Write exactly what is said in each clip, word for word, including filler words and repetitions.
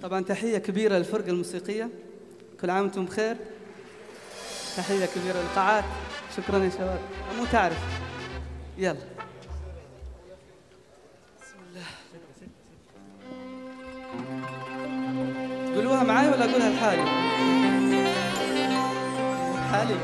طبعا تحية كبيرة للفرقة الموسيقية، كل عام وانتم بخير. تحية كبيرة للقاعات، شكرا يا شباب. مو تعرف، يلا بسم الله. تقولوها معاي ولا أقولها لحالي؟ حالي.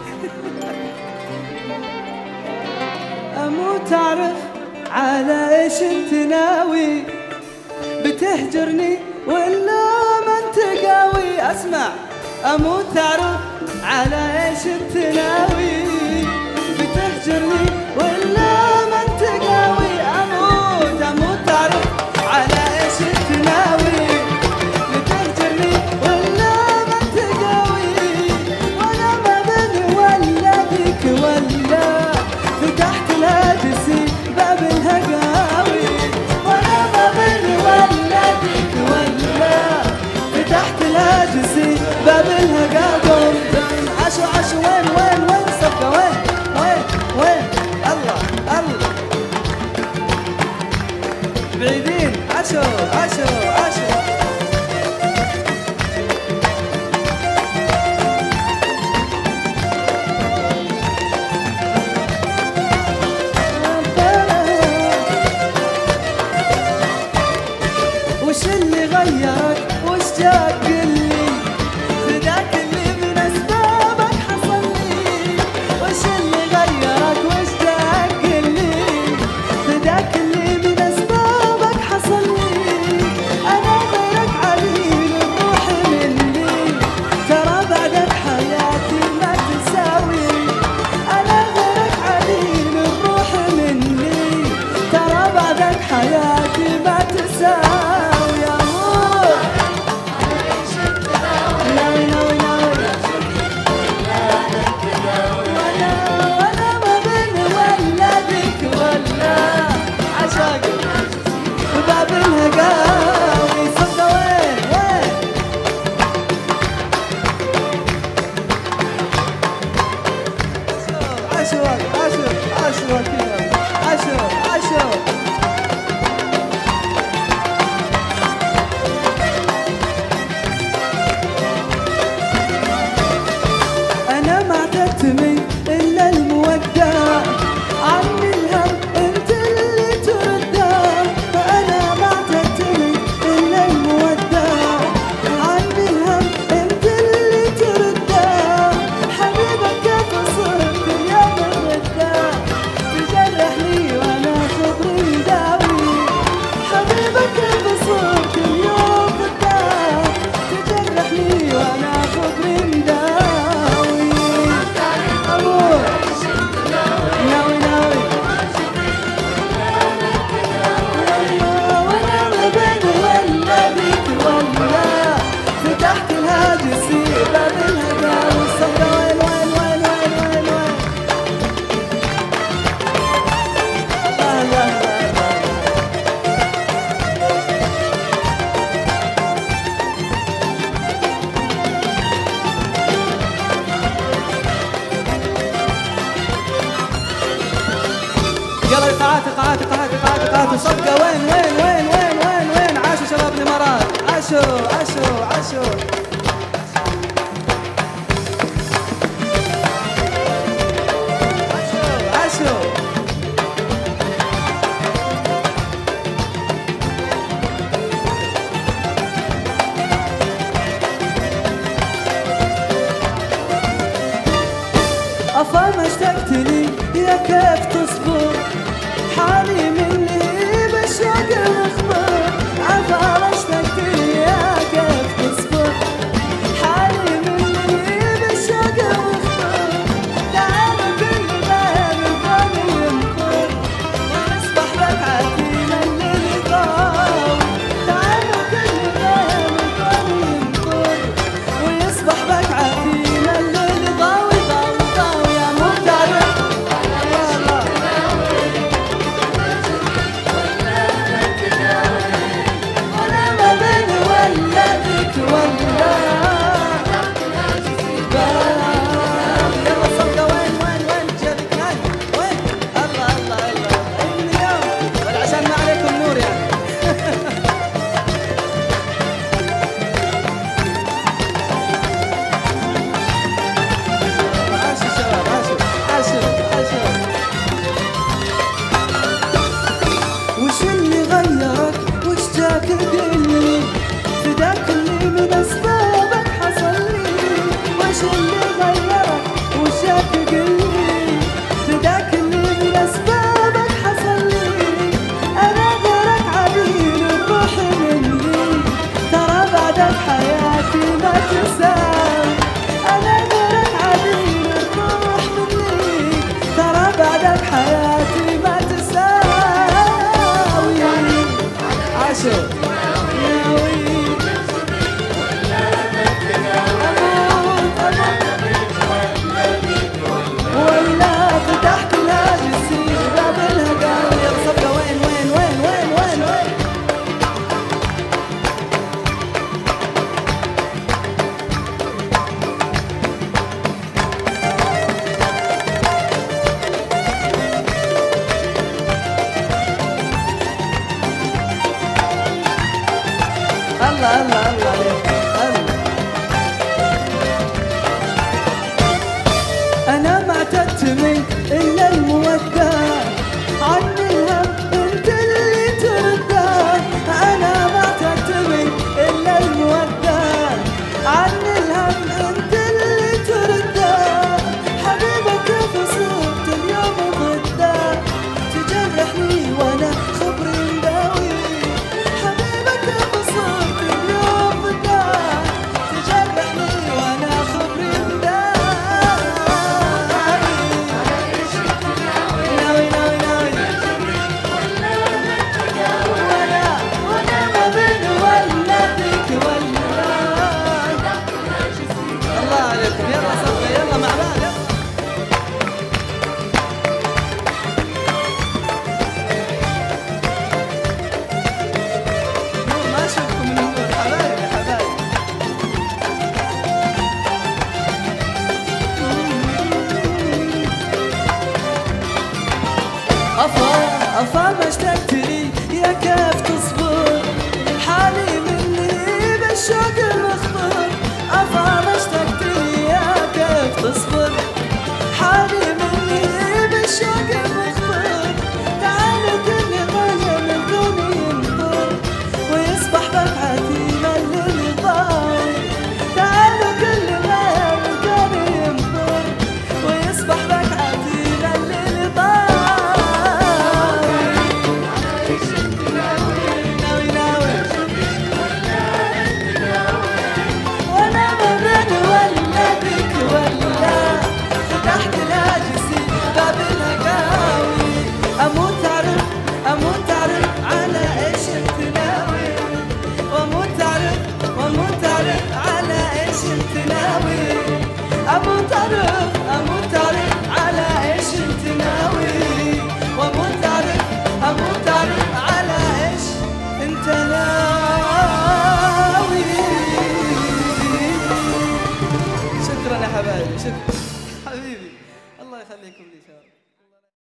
أموت أعرف على إيش أنت ناوي، بتهجرني ولا ما أنت قاوي؟ أسمع، أموت أعرف على إيش أنت ناوي، بتهجرني ولا ما أنت قاوي؟ أموت أموت أعرف على إيش أنت ناوي، بتهجرني ولا ما أنت قاوي؟ وأنا ما بين ولا بك ولا فتحت الهاجسي باب الهقاوي، وأنا ما بين ولا بك ولا فتحت الهاجسي باب الهقاوي. عشو عشو وين وين وين صفقة وين وين وين؟ الله الله بعيدين. عشو عشو عشو وش اللي غيرك وش جاك قلي، فداك اللي من اسبابك حصل لي. وش اللي غيرك وش جاك قلي، فداك اللي من اسبابك حصل لي. انا غيرك عليل الروح مني، ترى بعدك حياتي ما تساوي. انا غيرك عليل الروح مني، ترى بعدك حياتي ما تساوي. باب الهقاوي صدق وين وين؟ عشو عشو عشو عشو عشو. أنا ما تتمي إلا المودع، عني الهم أنت اللي تردع. فأنا ما تتمي إلا المودع، عني الهم أنت اللي تردع. حبيبك كيف صرت اليوم الردع، تجرحني وأنا خبري مداوي. حبيبك كيف صرت اليوم الردع، تجرحني وأنا خبري مداوي. فتحت الهاجسي باب الهقاوي صدق وين وين وين وين وين وين؟ لا لا لا يلا قاعات قاعات قاعات قاعات قاعات صدقة وين وين وين وين وين وين؟ عاشوا شباب الإمارات، عاشوا عاشوا عاشوا. عاشوا أفا ما اشتقت لي يا كيف تصبر، حالي مني بالشوق مخبر. عفا ما اشتقت لي يا كيف تصبر، الله الله الله عليك الله. أنا ما اعتدت منك إلا المودة، عني الهم أنت اللي ترده. أنا ما اعتدت منك إلا المودة، عني الهم أنت اللي ترده. حبيبك كيف صرت اليوم ضده، تجرحني وأنا خبري مداوي. حبيبك كيف صرت اليوم ضده، تجرحني وأنا خبري مداوي. ناوي ناوي ناوي وأنا وأنا ما بين ولا فيك ولا. الله عليكم، يلا صفقة يلا مع بعض يلا. نور ما اشوفكم من النور حبايبي حبايبي. أفا أفا ما اشتقت لي يا كيف تصبر، حالي مني بالشوق مخبر. أفا ما اشتقت لي يا كيف تصبر، حالي مني بالشوق مخبر. تعال كل غاية من دوني ينظر، ويصبح ببعتي ملل ضاوي. تعال كل غاية من دوني ينظر، ويصبح ببعتي ملل ضاوي. ناوي ناوي وانا ما بين ولا بك ولا. فتحت لاجسي باب الهقاوي، اموت اعرف اموت اعرف على ايش انت ناوي. واموت اعرف واموت اعرف على ايش انت ناوي. اموت اعرف اموت اعرف على ايش انت ناوي. واموت اعرف اموت اعرف على ايش انت ناوي. شكرا يا حبايبي، شكرا حبيبي، الله يخليكم لي.